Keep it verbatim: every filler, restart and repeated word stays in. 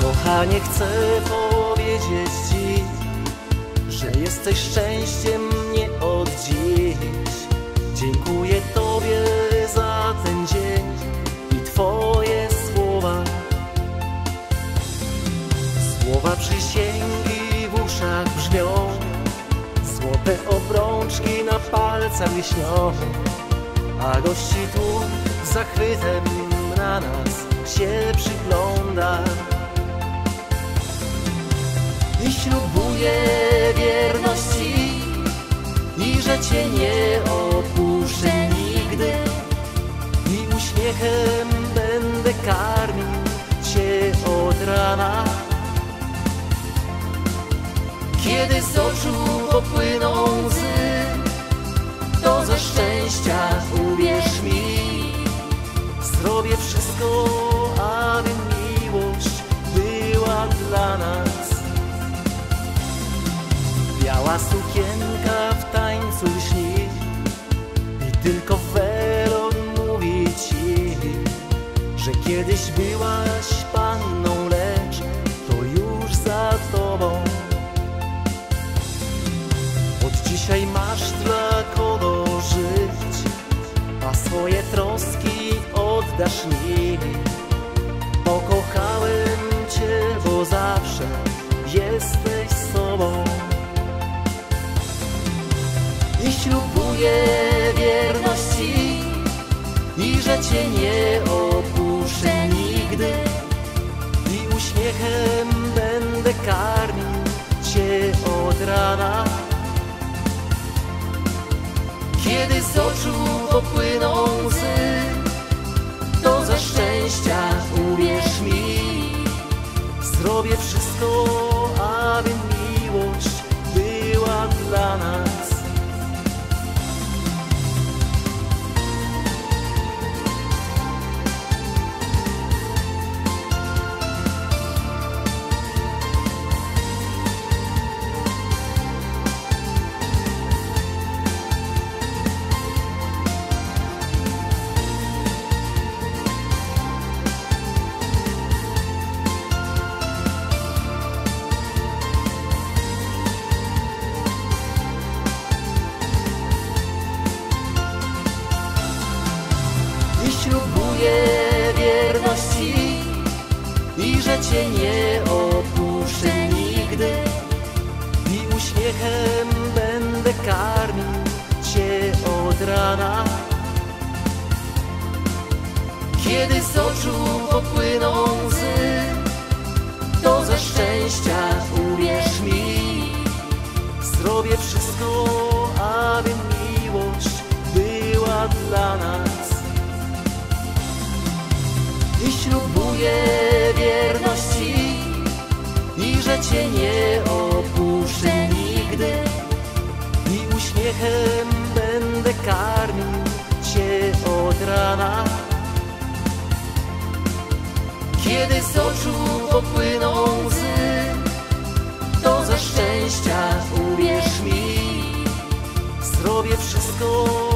Kochanie, chcę powiedzieć Ci, że jesteś szczęściem nie od dziś. Dziękuję Tobie za ten dzień i Twoje słowa. Słowa przysięgi w uszach brzmią, złote obrączki na palcach lśnią, a gości tu zachwytem na nas się przygląda. I ślubuję wierności i że Cię nie opuszczę nigdy, i uśmiechem będę karmił Cię od rana. Kiedy z oczu popłyną łzy, to ze szczęścia uwierz mi, zrobię wszystko, aby miłość była dla nas. Biała sukienka w tańcu lśni i tylko welon mówi Ci, że kiedyś byłaś panną, lecz to już za Tobą. Od dzisiaj masz dla kogo żyć, a swoje troski oddasz mi. Pokochałem Cię, bo zawsze jesteś sobą. I ślubuję wierności i że Cię nie opuszczę nigdy, i uśmiechem będę karmił Cię od rana. Kiedy z oczu popłyną łzy, to ze szczęścia uwierz mi, zrobię wszystko, aby miłość była dla nas. Ślubuję wierności i że Cię nie opuszczę nigdy, i uśmiechem będę karmił Cię od rana. Kiedy z oczu popłyną łzy, to ze szczęścia uwierz mi, zrobię wszystko, aby miłość była dla nas. I ślubuję wierności i że Cię nie opuszczę nigdy, i uśmiechem będę karmił Cię od rana. Kiedy z oczu popłyną łzy, to ze szczęścia uwierz mi, zrobię wszystko,